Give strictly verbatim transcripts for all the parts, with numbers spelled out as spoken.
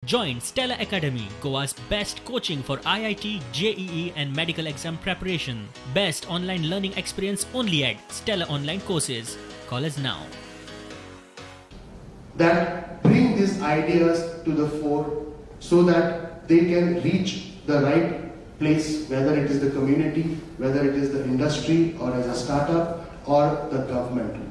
Join Stella Academy, Goa's best coaching for I I T, J E E and medical exam preparation. Best online learning experience only at Stella Online Courses. Call us now. That bring these ideas to the fore so that they can reach the right place, whether it is the community, whether it is the industry or as a startup or the government.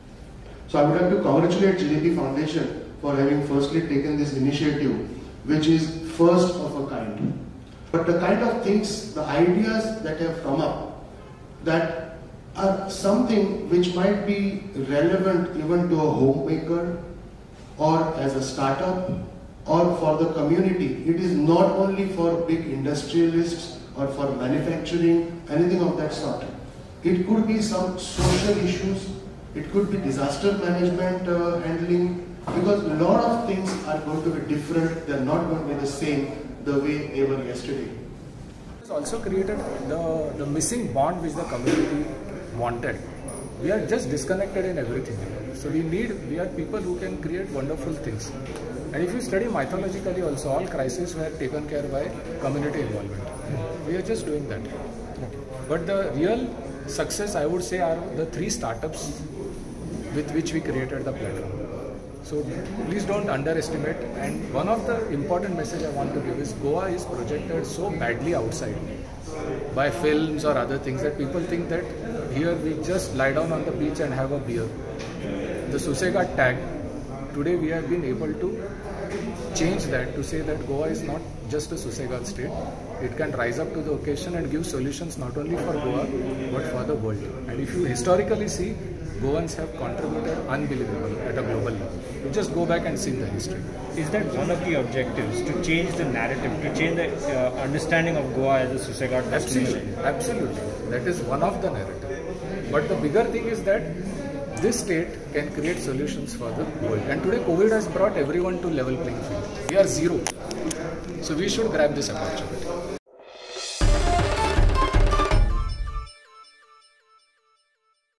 So I would like to congratulate J D P Foundation for having firstly taken this initiative, which is first of a kind. But the kind of things, the ideas that have come up, that are something which might be relevant even to a homemaker or as a startup or for the community. It is not only for big industrialists or for manufacturing, anything of that sort. It could be some social issues, it could be disaster management uh, handling, because a lot of things are going to be different, they're not going to be the same the way they were yesterday. It has also created the, the missing bond which the community wanted. We are just disconnected in everything. So we need, we are people who can create wonderful things. And if you study mythologically also, all crises were taken care by community involvement. We are just doing that. But the real success, I would say, are the three startups with which we created the platform. So please don't underestimate. And one of the important message I want to give is Goa is projected so badly outside by films or other things that people think that here we just lie down on the beach and have a beer. The Susegad tag, today we have been able to change that to say that Goa is not just a Susegad state. It can rise up to the occasion and give solutions not only for Goa but for the world. And if you historically see, Goans have contributed unbelievable at a global level. You just go back and see the history. Is that one of the objectives, to change the narrative, to change the uh, understanding of Goa as a Susegad destination? Absolutely, absolutely. That is one of the narrative. But the bigger thing is that this state can create solutions for the world. And today COVID has brought everyone to level playing field. We are zero. So we should grab this opportunity.